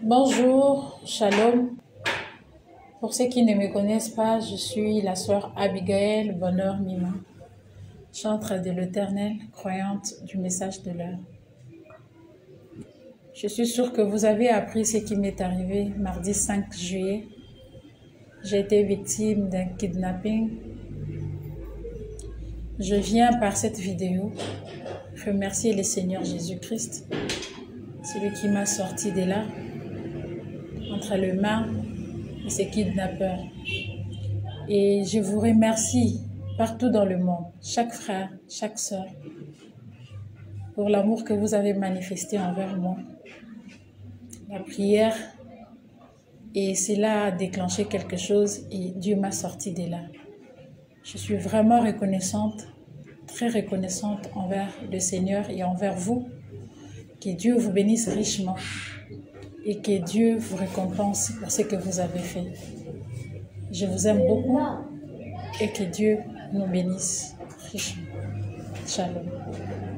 Bonjour, Shalom. Pour ceux qui ne me connaissent pas, je suis la sœur Abigail Bonheur Mima, chantre de l'Éternel, croyante du message de l'heure. Je suis sûre que vous avez appris ce qui m'est arrivé mardi 5 juillet. J'ai été victime d'un kidnapping. Je viens par cette vidéo remercier le Seigneur Jésus-Christ, celui qui m'a sorti de là, entre le mal et ces kidnappeurs. Et je vous remercie partout dans le monde, chaque frère, chaque sœur, pour l'amour que vous avez manifesté envers moi. La prière, et cela a déclenché quelque chose et Dieu m'a sorti de là. Je suis vraiment reconnaissante, très reconnaissante envers le Seigneur et envers vous. Que Dieu vous bénisse richement et que Dieu vous récompense pour ce que vous avez fait. Je vous aime beaucoup et que Dieu nous bénisse richement. Shalom.